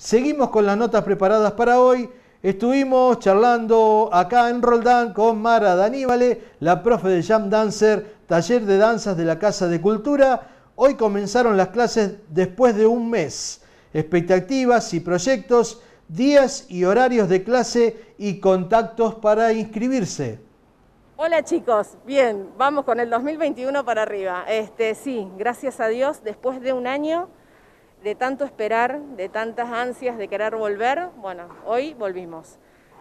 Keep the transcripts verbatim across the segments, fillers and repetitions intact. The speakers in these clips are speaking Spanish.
Seguimos con las notas preparadas para hoy. Estuvimos charlando acá en Roldán con Mara Daníbale, la profe de Jam Dancer, taller de danzas de la Casa de Cultura. Hoy comenzaron las clases después de un mes. Expectativas y proyectos, días y horarios de clase y contactos para inscribirse. Hola chicos, bien, vamos con el dos mil veintiuno para arriba. Este, sí, gracias a Dios, después de un año de tanto esperar, de tantas ansias de querer volver, bueno, hoy volvimos.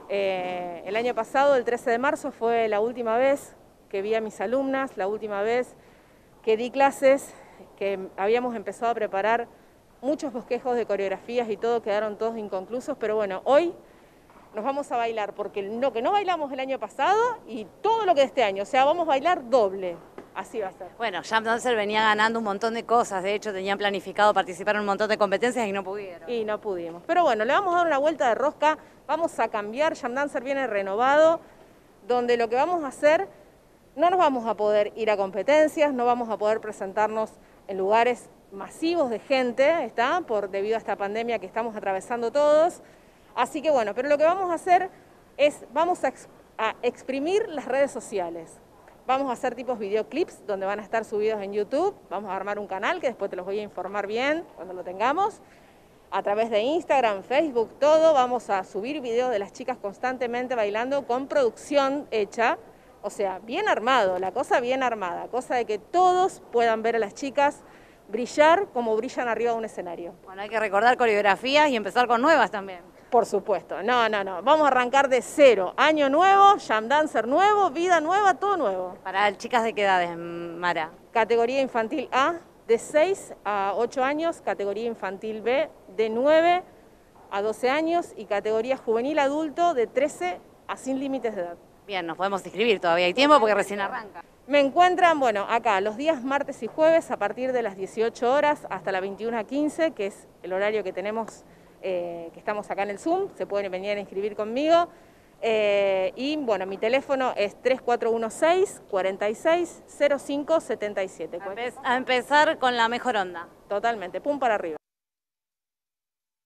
Eh, el año pasado, el trece de marzo, fue la última vez que vi a mis alumnas, la última vez que di clases, que habíamos empezado a preparar muchos bosquejos de coreografías y todo, quedaron todos inconclusos, pero bueno, hoy nos vamos a bailar, porque lo que no bailamos el año pasado y todo lo que de este año, o sea, vamos a bailar doble. Así va a ser. Bueno, Jam Dancer venía ganando un montón de cosas, de hecho tenían planificado participar en un montón de competencias y no pudieron. Y no pudimos. Pero bueno, le vamos a dar una vuelta de rosca, vamos a cambiar, Jam Dancer viene renovado, donde lo que vamos a hacer, no nos vamos a poder ir a competencias, no vamos a poder presentarnos en lugares masivos de gente, ¿está? Por, debido a esta pandemia que estamos atravesando todos. Así que bueno, pero lo que vamos a hacer es, vamos a, ex, a exprimir las redes sociales. Vamos a hacer tipos videoclips donde van a estar subidos en YouTube. Vamos a armar un canal que después te los voy a informar bien cuando lo tengamos. A través de Instagram, Facebook, todo. Vamos a subir videos de las chicas constantemente bailando con producción hecha. O sea, bien armado, la cosa bien armada. Cosa de que todos puedan ver a las chicas brillar como brillan arriba de un escenario. Bueno, hay que recordar coreografías y empezar con nuevas también. Por supuesto, no, no, no, vamos a arrancar de cero, año nuevo, Jam Dancer nuevo, vida nueva, todo nuevo. ¿Para chicas de qué edades, Mara? Categoría infantil A, de seis a ocho años, categoría infantil B, de nueve a doce años y categoría juvenil adulto, de trece a sin límites de edad. Bien, nos podemos inscribir, todavía hay tiempo porque recién arranca. Me encuentran, bueno, acá los días martes y jueves a partir de las dieciocho horas hasta las veintiuna quince, que es el horario que tenemos. Eh, que estamos acá en el Zoom, se pueden venir a inscribir conmigo. Eh, y bueno, mi teléfono es tres cuatro uno seis, cuatro seis, cero cinco siete siete. A empezar con la mejor onda. Totalmente, pum para arriba.